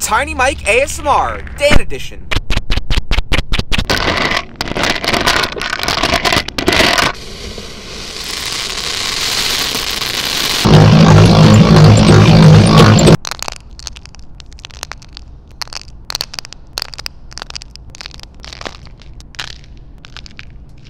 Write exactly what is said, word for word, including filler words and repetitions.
Tiny Mike A S M R, Dan Edition.